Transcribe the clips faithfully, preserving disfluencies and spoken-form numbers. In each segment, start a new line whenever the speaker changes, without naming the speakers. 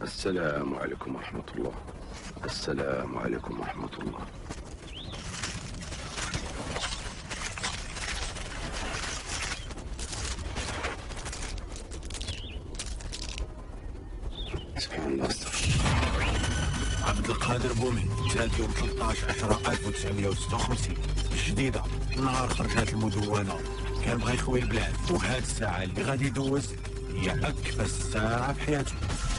السلام عليكم ورحمة الله. السلام عليكم ورحمة الله. سبحان الله.
عبد القادر بومي جات يوم ثلاثطاش عشرة ألف وتسعمية وستة وخمسين جديدة، نهار خرجات المدونة كان بغا يخوي البلاد، وهاد الساعة اللي غادي يدوز هي أكفى ساعة في حياته.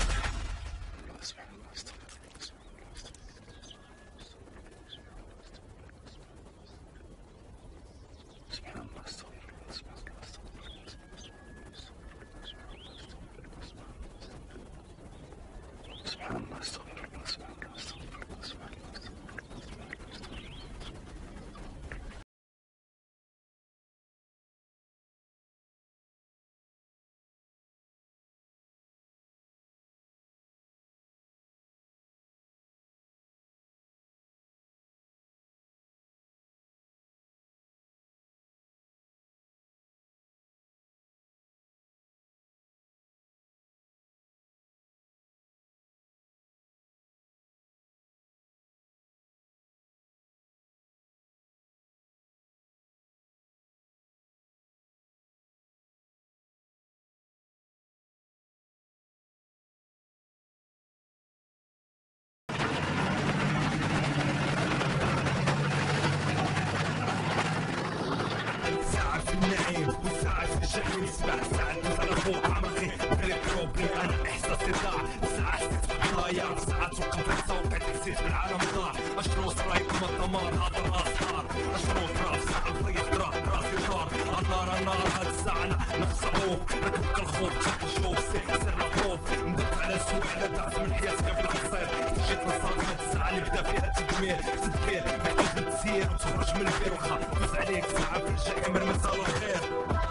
ساعة ساعة تسال اخوك عمري بريك روبري انا احساسي ضاع ساعة حسيت بالضياع ساعة توقف السوق حسيت بالعالم ضاع اشنو صرايب من الدمار هذا الاثار اشنو طراف ساعة نضيق طراف راسي طار النار النار هاد الساعة نفس عوف ركبك الخوف تشوف الشوف سير سر الخوف ندق على السوق على دعس من حياتك بلا قصير جيت للصدمة الساعة اللي بدا فيها التدمير تدبير محتاج تسير وتخرج من البير وخا فوز عليك ساعة في الجحيم المساء الخير.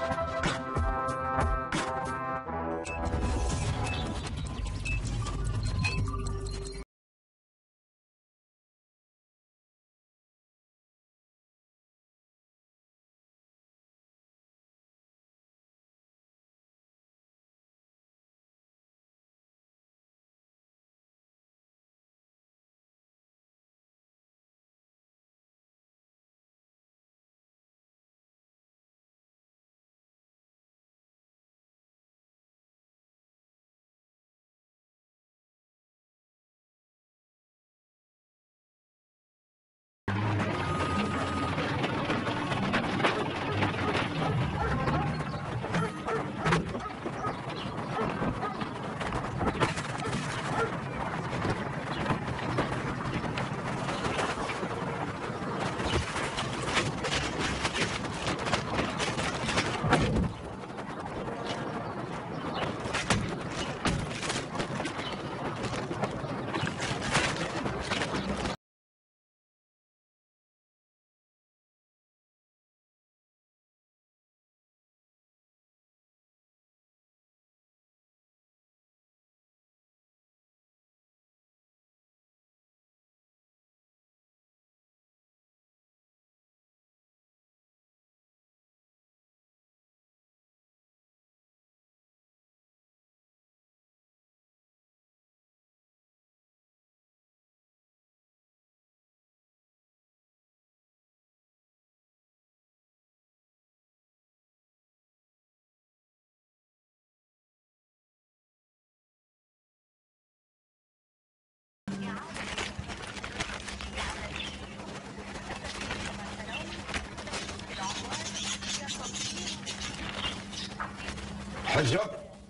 حجة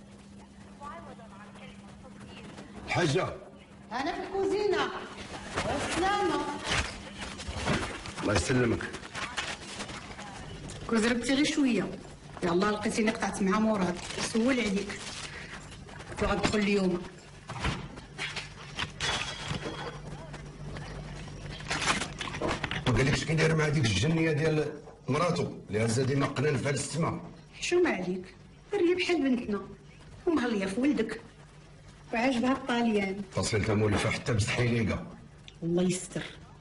حجة
أنا في الكوزينة. والسلامة.
الله يسلمك.
كون زربتي غير شوية يلا لقيتيني قطعت مع مراد سول عليك قلت له غندخل اليوم.
ما قالكش كي داير مع ديك الجنية ديال مراتو اللي هزا ديما قنان في السما؟
حشومة عليك هي بحال بنتنا ومهلية في ولدك وعاجبها الطاليان.
تصلت مولفة حتى بسحيليقة.
الله يستر.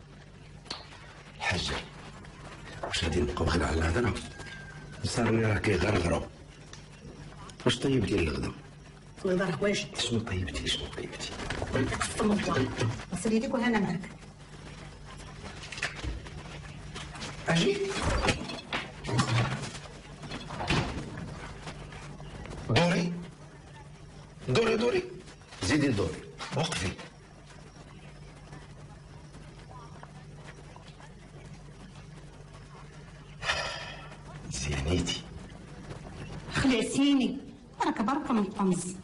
حاجة واش غادي نبقاو غير على الهضرة؟ صارني راه كيغرغرو. واش طيب ديال الغدا؟
الله راه واجد.
شنو طيبتي شنو طيبتي؟
تقسم الله غسل يديك وهنا معاك.
اجي دوري دوري دوري زيدي دوري وقفي. زينيتي
خلعتيني راك برك منطمز.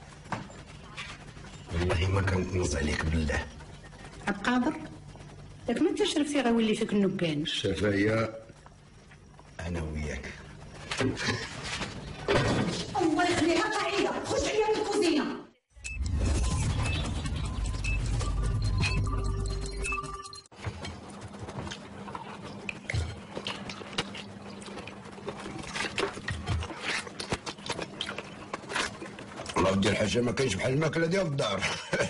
والله ما كنطنز عليك بالله.
عبد القادر ياك ما تشرفتي غيولي فيك النبان.
الشفايا انا وياك.
الله يخليها قاعده خش عليا من الكوزينه.
الله ودي الحاجه ما كاينش بحال الماكله ديال الدار.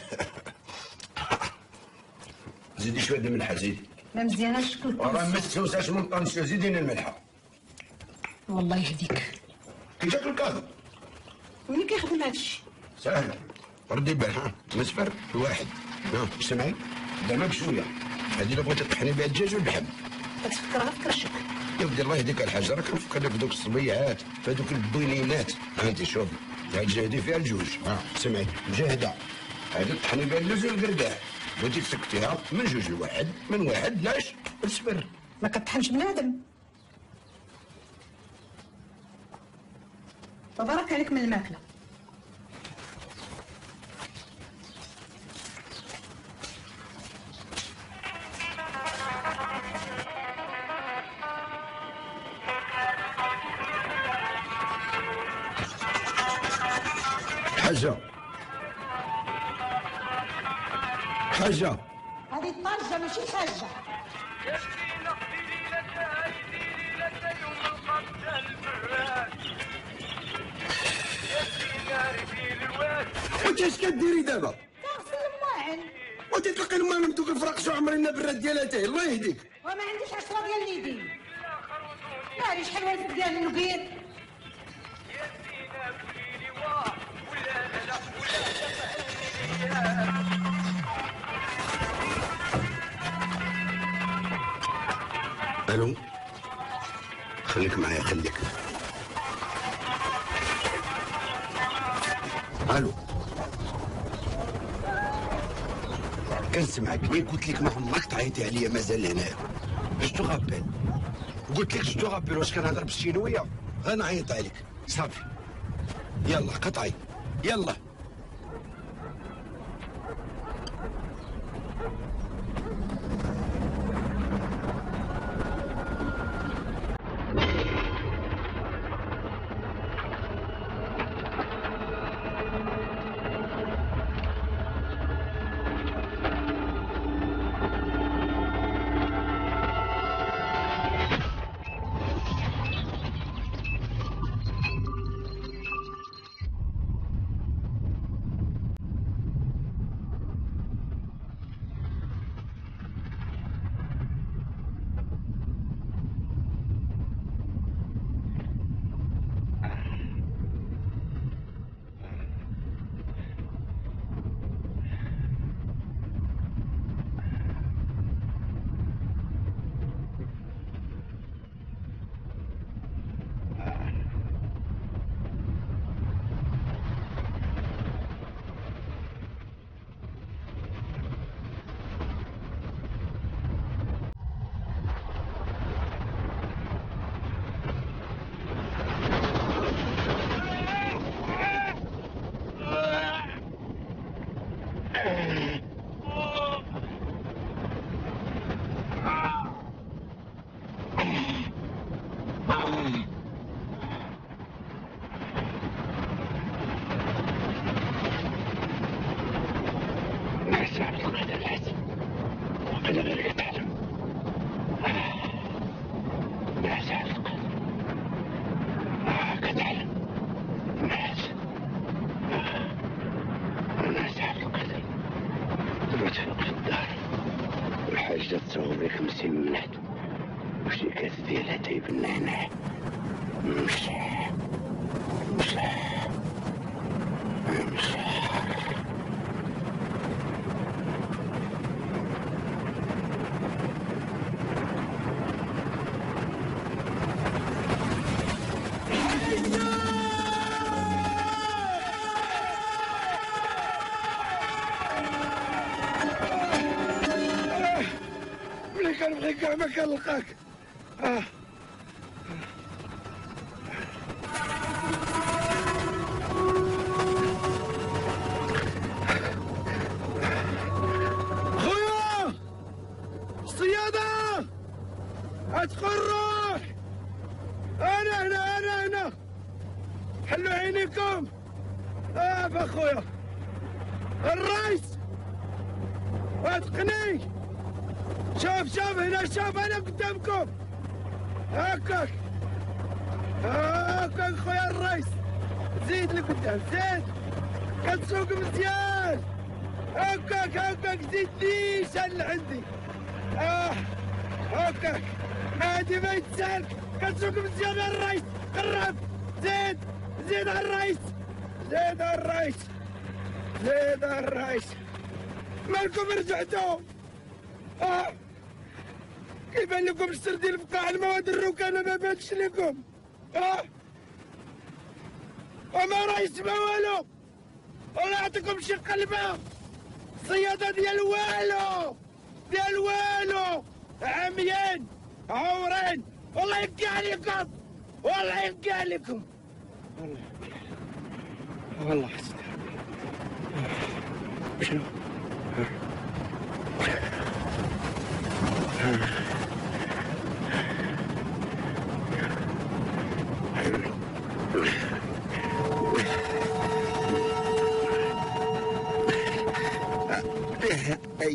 زيدي شويه د الملحه زيدي.
ما مزياناش شكل
راه ما تسوساش من طنجه زيديني الملحه.
والله يهديك.
كي جاك الكاظم
ملي كيخدم هادشي
ساهل. ردي بال ها مسفر واحد ها سمعي زعما بشويه. هذه الا بغيتي تطحني بها الدجاج واللحم
كتفكرها في كرشك.
يا ودي الله يهديك الحاجه راك نفكر في دوك الصبيعات في هذوك البوينينات. ها انت شوف هاد جهدي فيها الجوج. ها سمعي مجاهده هذه تطحني بها اللوز والقرداح. بغيتي تسكتيها من جوج لواحد من واحد لاش لصفر.
ما كطحنش بنادم. تبارك عليك من الماكله.
حاجه حاجه
هذه الطاجه ماشي حاجه.
وانت اش كديري دابا؟
كنغسل الماعن.
وتتلقي الماء ممتوك الفراق شو عمرنا بالراد ديالاتيه الله يهديك.
وما عنديش عشرة ديال اليدين. ناري شحال والف ديال النقير.
الو خليك معايا خليك. الو كنسمعك. ملي قلت لك ما عمرك تعيطي عليا مازال هنايا. شتو غابيل قلت لك شتو غابيل واش كنهضر بالشينويه غنعيط عليك صافي. يلا قطعي يلا. الحاجة تصوب لك خمسين منحت وشي كاس ديال اتاي بالنعناع. مش مش
والله كنبغي كاع ما كنلقاك. اه خويا الصيادة ادخل روح. انا هنا انا هنا حلوا عينيكم. اه اخويا الرئيس اتقني. شوف شوف هنا شوف انا قدامكم هكاك هكاك خويا الرئيس. زيد لقدام زيد كتسوق مزيان هكاك هكاك زيد نيشان لعندي. اه هكاك هادي ما يتسالك كتسوق مزيان يا الرئيس. قرب زيد زيد على الرئيس زيد على الرئيس زيد على الرئيس. مالكم رجعتوا؟ اه كيبان لكم السردين في قاع المواد الركانه ما بانش لكم. اه وما راه يسمع والو. الله يعطيكم شي قلبه. الصياده ديال والو ديال والو عميان عورين. والله يبكي عليكم والله يبكي عليكم والله والله حسيت شنو اي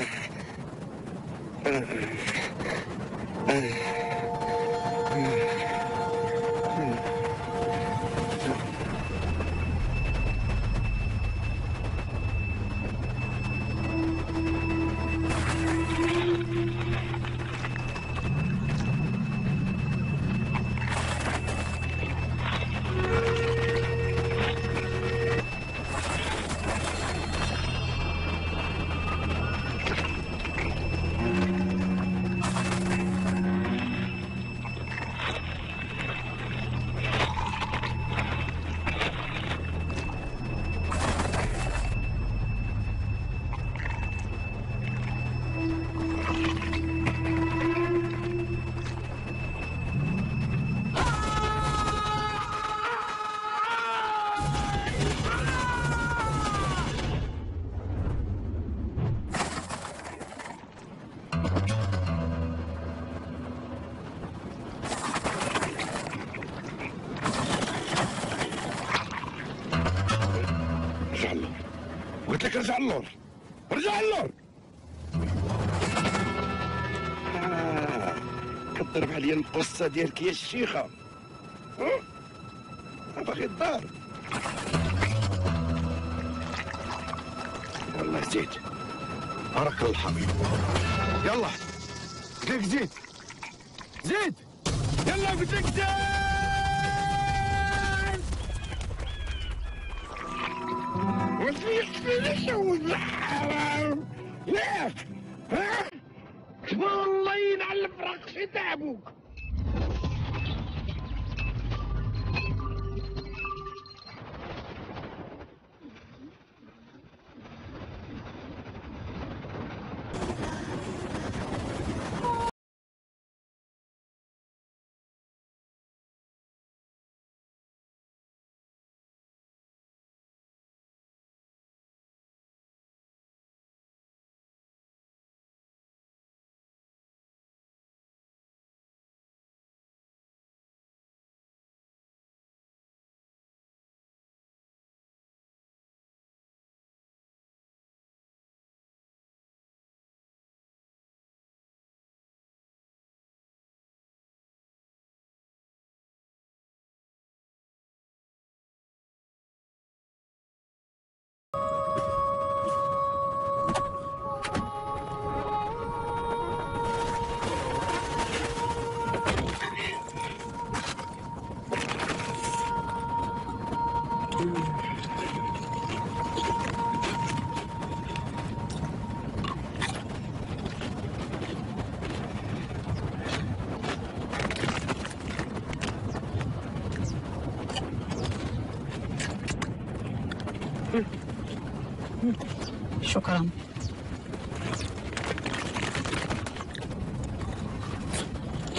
قلت لك رجع اللور رجع اللور. آه. كتضرب عليا البوسه ديالك يا الشيخه. ها باغي الدار والله زيد بارك الحبيب. يلا قلت لك زيد زيد يلا قلت لك زيد. وفي حرام ياك ها والله ينعل الفراق في تعبوك.
شكرا.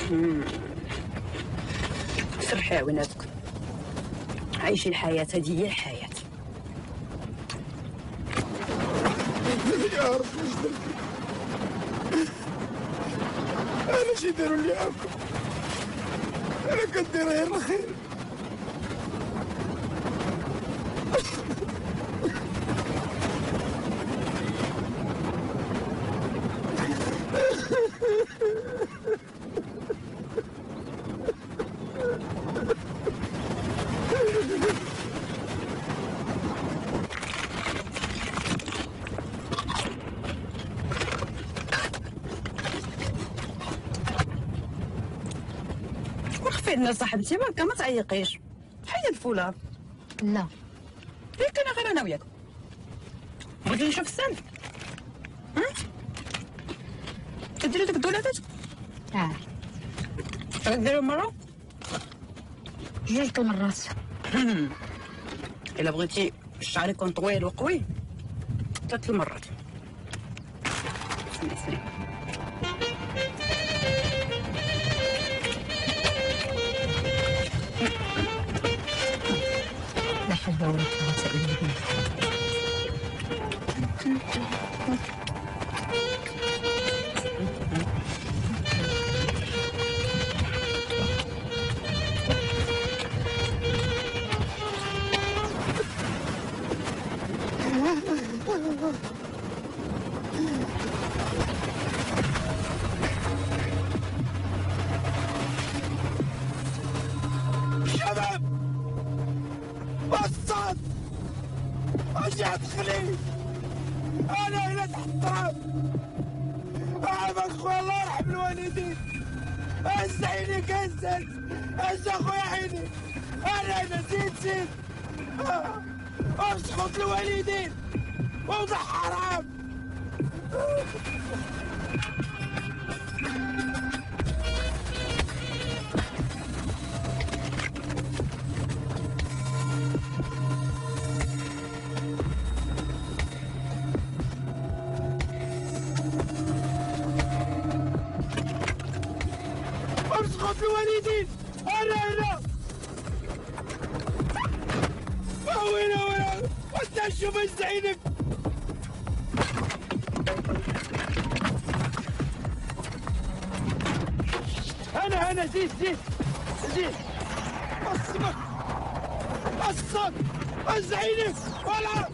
سرحي عويناتك، عايشي الحياة، هذه هي الحياة.
يا رب واش درت؟ انا شي داروا لي هاكا، انا كندير غير الخير.
خفينا صاحبتي، ما ما تعيقيش، حيد الفولار.
لا
ليه كان غير انا وياك؟ بغيتي نشوف السند؟ كديري ديك الدولاتات؟
اه
غديرهم مرة؟
جوج المرات.
الا بغيتي الشعر يكون طويل وقوي ثلاث المرات. اسمعي اسمعي.
لا حول ولا قوة الا بالله.
شباب بصات اجي ادخلي انا هنا تحت التراب. اعرفك خويا الله يرحم الوالدين، هز عينيك هزت، هز اخويا عيني، انا هنا زيد زيد اسقط الوالدين وضع حرام. اسقط الوالدين، انا هنا وين وين وانت شوف هز عينك. انا انا زيد زيد زيد الصمت الصمت هز عينك ولا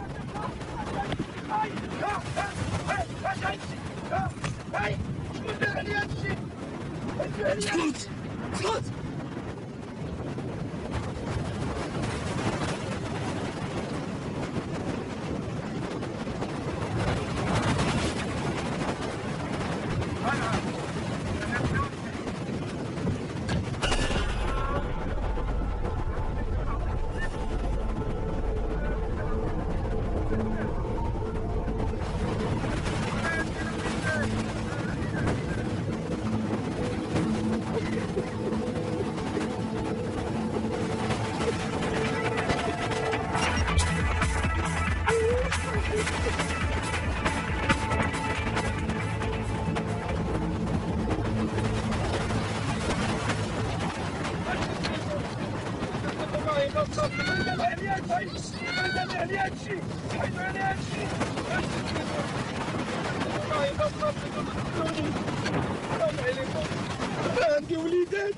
هاي اش هادشي هاي شكون دار عليا هادشي؟ سكوت سكوت. عندي وليدات.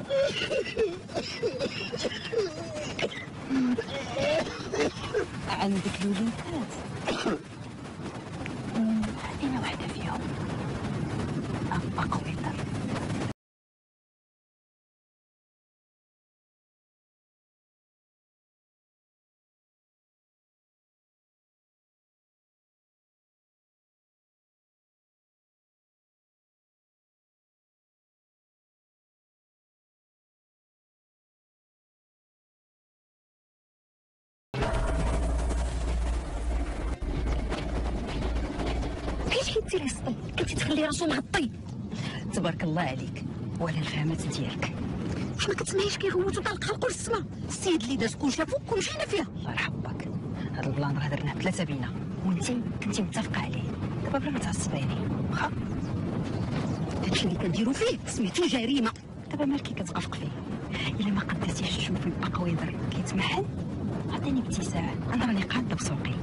عندك الوليدات؟ انا واحدة فيهم أقوى الدار. كيفاش كديري السطل؟ كنتي تخلي راسو مغطي.
تبارك الله عليك وعلى الفهمات ديالك.
واش ما كتسمعيش كيغوتو طلق خلقو للسما؟ السيد اللي داز كون شافوك ومشينا فيها.
الله يرحم باك، هذا البلان راه درناه ثلاثه بينا
وانتي كنتي متفقه عليه.
دابا بلا ما تعصبيني واخا.
هادشي اللي كنديرو فيه سميتو جريمه.
دابا مالكي كتقفق فيه؟ الا ما قدرتيش تشوفي البقويضر كيتمحل عطيني ابتساع، انا راني قاده بسوقي.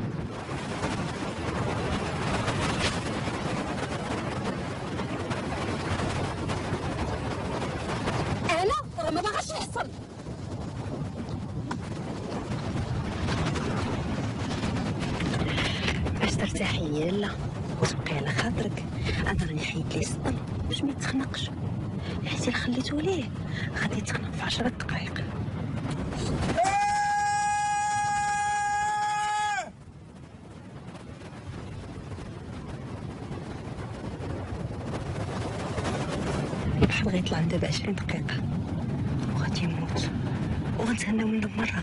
انا راه ما باغاش نحصل.
باش ترتاحي يلا وتبقي على خاطرك، انا راني حيد ليه السطل باش ما يتخنقش، حيت الا خليتو ليه غادي يتخنق في عشرة دقائق. بحال غيطلع دابا عشرين دقيقة وغادي يموت وغنتهناو منه بمرة.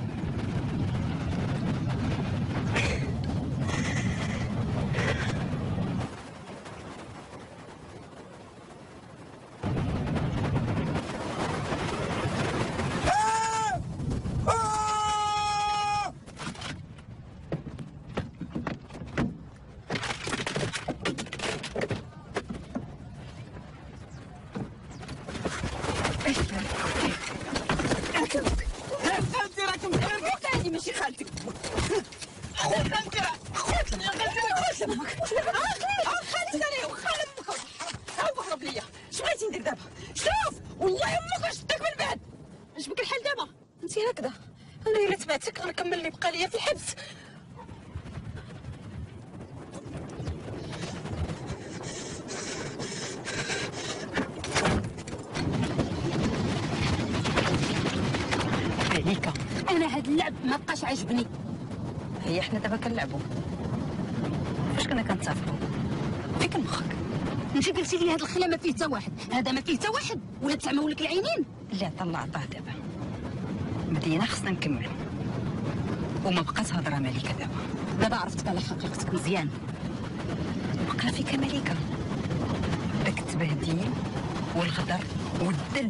غنكمل اللي بقى ليا في الحبس.
عليك
انا هاد اللعب ما بقاش عاجبني.
هي حنا دابا كنلعبوا فاش كنا كنتفقوا؟ فيك مخك؟
انت قلتي لي هاد الخلا ما فيه حتى واحد، هذا ما فيه حتى واحد ولا تعموا لك العينين؟
اللي عطا الله عطاه. دابا بدينا خصنا نكملوا وما بقات هضره مليكه. دابا
دابا عرفتك على حقيقتك مزيان.
بقى فيك مليكه داك التبهديل والغدر والدل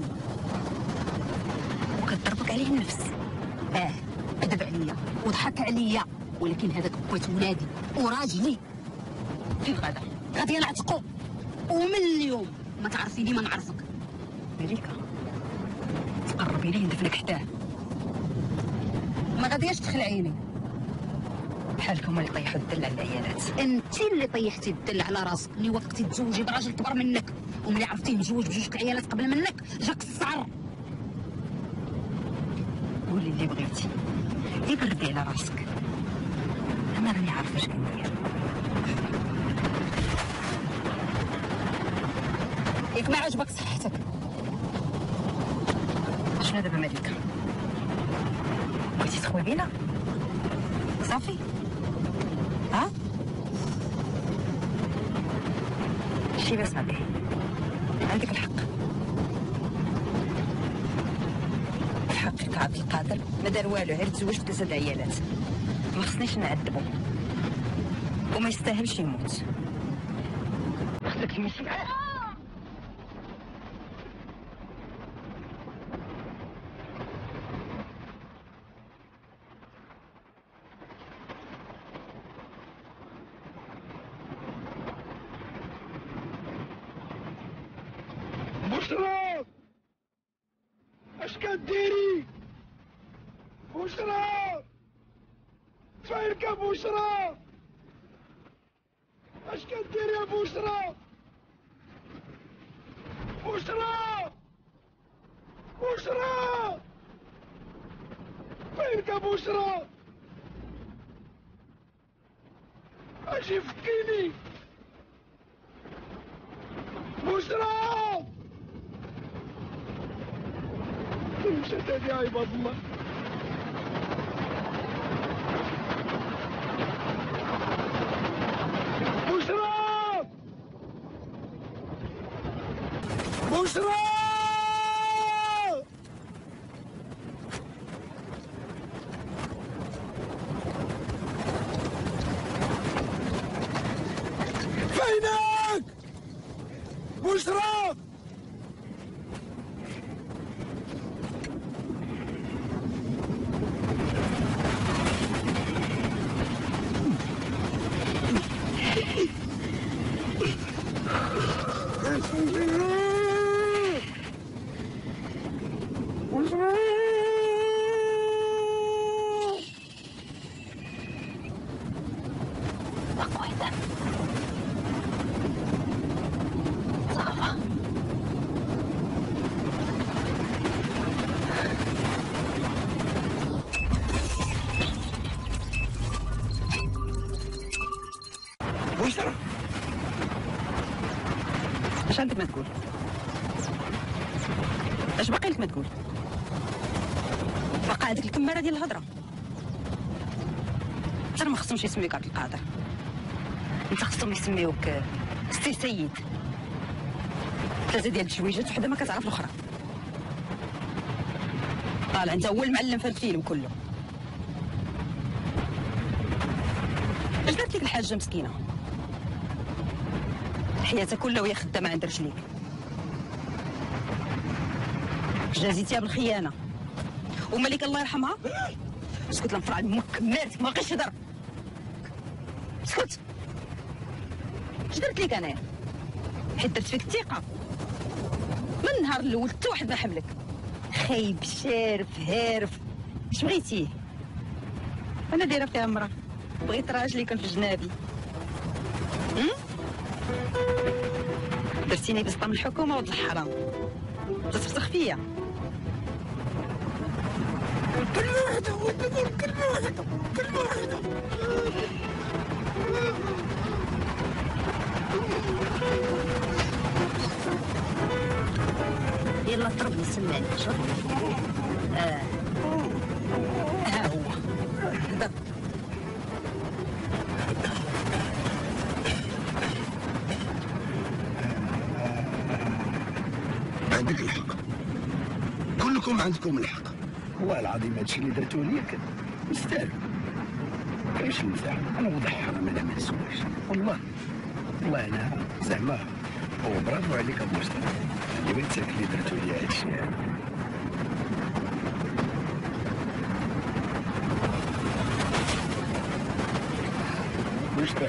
وكتضربك عليه النفس.
اه كذب عليا وضحك عليا، ولكن هذاك بويت ولادي وراجلي.
فين غادا؟
غادي نعتقو، ومن اليوم ما تعرفيني ما نعرفك.
مليكه تقربي ليه ندفنك حداه.
ما غادياش تدخل عيني.
بحالكم اللي طيحوا الدل على العيالات.
انت اللي طيحتي الدل على راسك، اللي وافقتي تزوجي براجل كبر منك، وملي عرفتيه مزوج بجوج العيالات قبل منك جاك السعر.
قولي اللي بغيتي، اللي بردي على راسك، انا راني عارفه اش كندير.
ياك ما عجبك صحتك.
شنو دابا مالك؟ بغيتي تخوي بينا؟ صافي ها؟ شي باس معاك، عندك الحق. الحقيقة عبد القادر ما دار والو، غير تزوج بثلاثة د عيالات. ما خصنيش نعذبو وما يستاهلش يموت. خصك تمشي معاه.
بشرى اش كديري؟ بشرى فينك يا بشرى؟ اش كديري يا بشرى؟ بشرى بشرى فينك يا بشرى؟ اجي فكيني بشرى. مشت هادي يا عباد الله. بشرى بشرى فينك بشرى؟ واش راه؟
اش عندك ما تقول؟ اش باقي لك ما تقول؟ بقى هذيك الكماره ديال الهضره. انت ما خصهمش يسميوك عبد القادر، انت خصهم يسميوك سي سيد. ثلاثه ديال التشويجات وحده ما كتعرف الاخرى. طالع انت هو المعلم في الفيلم كله. اش دارت لك الحاجه مسكينه؟ حياتها كلها وهي خدامه عند رجليك. جازيتيها بالخيانه وملك الله يرحمها. اسكت لا نفرع دمك كمارتك ما بقيتش تهضر. اسكت. اش درت لك انايا؟ حيت درت فيك الثقه من النهار الاول حتى واحد ما حملك. خايب شارف هارف اش بغيتيه؟ انا دايره فيها مرة بغيت راجل يكون في جنابي. درتيني بسطة من الحكومة ولد الحرام تتفسخ فيا.
كلمة واحدة هو نقول كلمة واحدة كلمة واحدة.
يلا طربني سمعني شوف. اه ها هو هضر.
عندك الحق، كلكم عندكم الحق.
والله العظيم هادشي اللي درتو ليا يستاهل. كاينش المزاح، انا وضع حرام انا ما نسواش والله. والله انا زعما هو برافو عليك ابو مصطفى اللي بغيت اللي درتو ليا هادشي. واش دار؟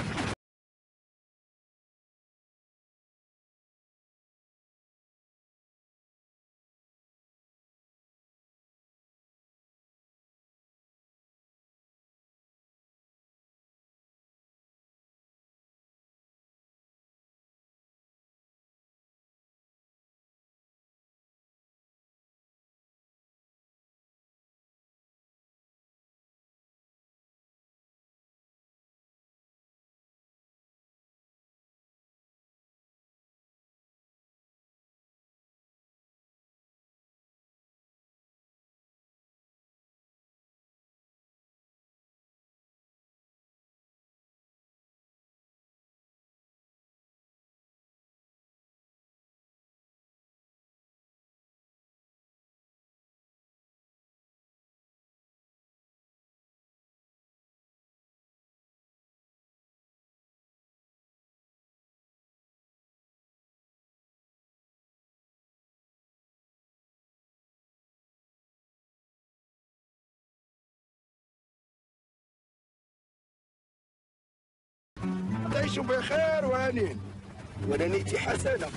تعيشوا بخير وهنين وانا نيتي حسنه.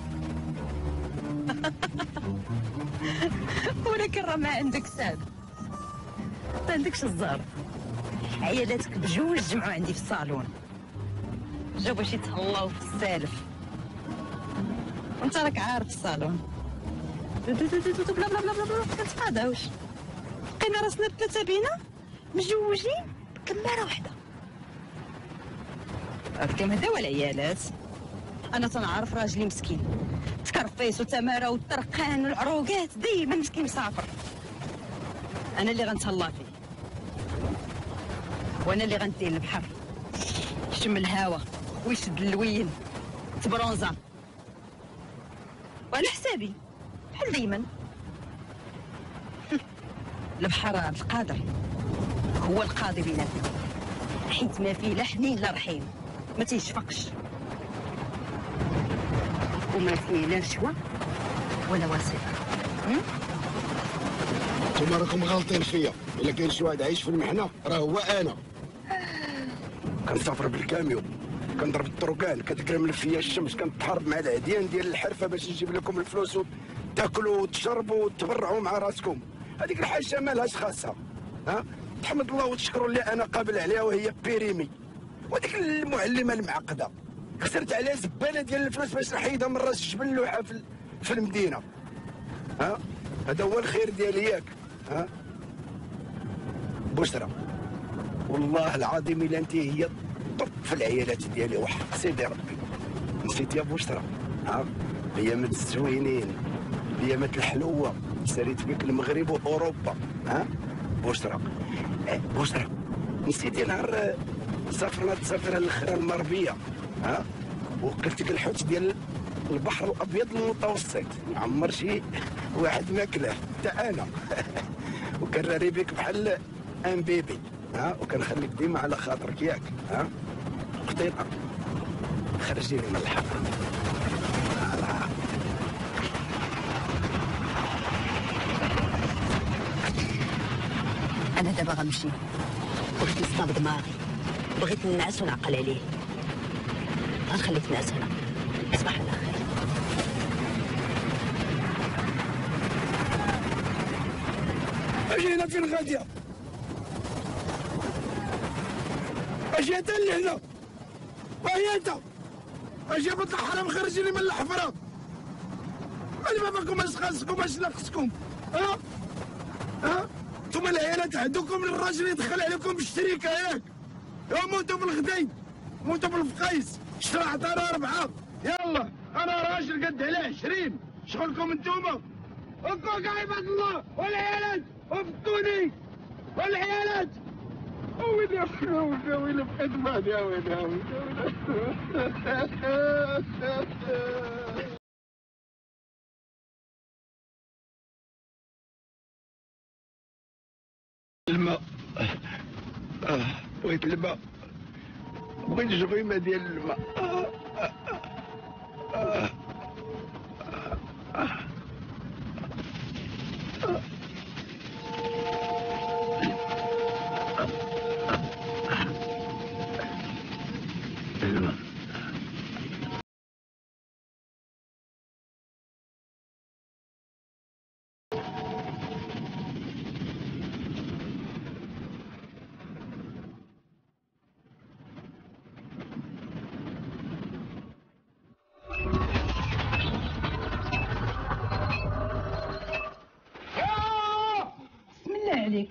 ولكن راه ما عندك ساد، ما عندكش الزهر. عيالاتك بجوج جمعوا عندي في الصالون، جاو باش يتهلاو في السالف، وانت راك عارف الصالون بلا بلا بلا بلا بلا كنتقاداوش. لقينا راسنا الثلاثه بينا مجوجين بكماره واحده. كم هدا والعيالات انا تنعرف راجلي مسكين، تكرفيس وتماره والطرقان والعروقات ديما مسكين مسافر. انا اللي غنتهلا فيه وانا اللي غندير البحر يشم الهوا ويشد اللوين تبرونزا وعلى حسابي بحال دايما. البحر عبد القادر هو القاضي بيناتنا، حيت ما فيه لا حنين لا رحيم، ما تيشفقش وما فيه لا رشوه ولا وسيطه.
انتوما راكم غالطين فيا. الا كاين شي واحد عايش في المحنه راه هو انا.
كنسافر بالكاميو كنضرب الطرقان كتقرمل فيا الشمس كنتحارب مع العديان ديال الحرفه باش نجيب لكم الفلوس وتاكلوا وتشربوا وتبرعوا مع راسكم. هذيك الحاجه مالهاش خاصه. ها تحمد الله وتشكروا اللي انا قابل عليها وهي بيريمي. وديك المعلمه المعقده خسرت عليها زباله ديال الفلوس باش نحيدها من راس الجبل اللوحه في, في المدينه. ها هذا هو الخير ديالي ياك. ها بشرى والله العظيم الا انت هي الطب في العيالات ديالي وحق سيدي ربي. نسيت يا بشرى. ها ايامات الزوينين ايامات الحلوه ساليت بك المغرب واوروبا. ها بشرى بشرى نسيتي نهار سافرنا تسافر الاخرى المغربيه. ها وكلتك الحوت ديال البحر الابيض المتوسط عمر شي واحد ماكله حتى انا وكنراري بك بحال ان بيبي. ها وكنخليك ديما على خاطرك ياك. ها قطيطه خرجيني من الحاره.
انا دابا غنمشي قلت نصطاد دماغي بغيت ننعس ونعقل عليه. غنخليك تنعس هنا. صباح على خير.
اجي هنا فين غاديه؟ اجي انت اللي هنا وهي انت. اجي بنت الحرام خرجيني من الحفره. انا ما بكم اش خاصكم اش ناقصكم. ها ها انتم العيالات عندكم الراجل يدخل عليكم بالشريكه ياك. يا موتوا بالغدي موتوا بالفقيس شرا عطانا اربعه. يلا انا راجل قد على عشرين شغلكم انتوما. هكاك عباد الله والعيالات وفكوني والعيالات. وين يا وين وين بقيت بعد يا وين يا وين الماء. آه بغيت الماء بغيت جغيمه ديال الماء. آه آه آه آه آه. الماء.
بسم الله عليك.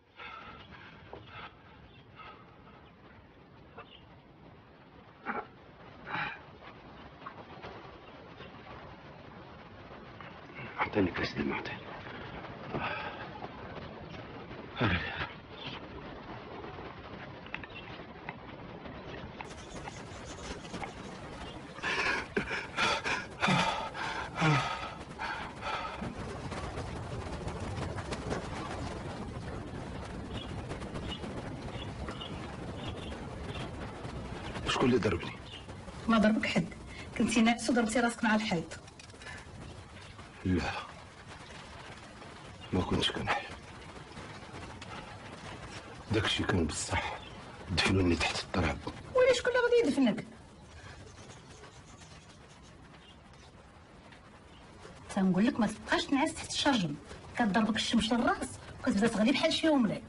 اعطيني كاس ديال الماء. اعطيني. شكون اللي ضربني؟
ما ضربك حد، كنتي ناعس وضربتي راسك مع الحيط.
لا ما كنتش كنحلم. داكشي كان بصح دفنوني تحت التراب.
ولا شكون اللي غادي يدفنك؟ تنقول لك ما تبقاش تنعس تحت الشرجم، كتضربك الشمس للراس وكتبدا تغلي بحال شي اومليت.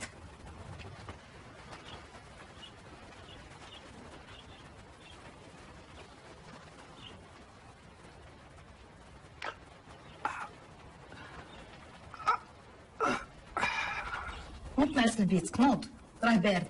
نوض نعس لبيتك، نوض راه بارد.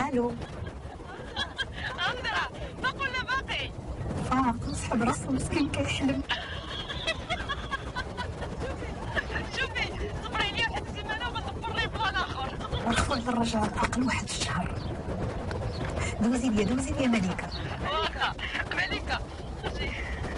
الو
انظرة فاق ولا باقي؟
فاق وسحب راسو مسكين كيحلم.
شوفي صبري لي واحد السيمانة وغنصبر لي بلان اخر.
رفض الرجال عقل واحد الشهر. دوزي ليا دوزي ليا مليكه.
واخا ملكة اجي.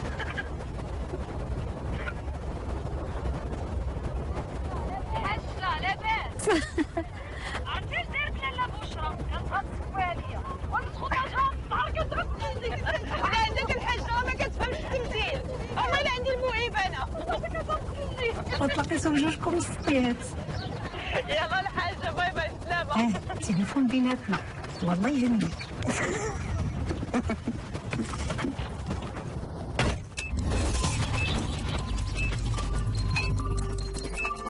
هشة لاباس. عرفتي اش دايرت لاله بشرى؟ كتبغى تسوي عليا وندخل وجهها نهار كتغسلني. انا عندك الحاجة ما كتفهمش التمثيل. والله الا عندي الموهبة انا. كتغسلني.
وتلاقيتو بجوجكم الصفيات.
يلا الحاجة باي باي سلامة.
اه التليفون بيناتنا والله يجنبك.